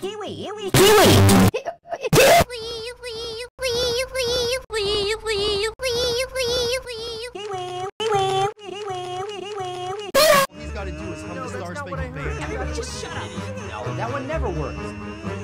He's got to do is hum the Star Spangled Banner. Just shut up. No, that one never works.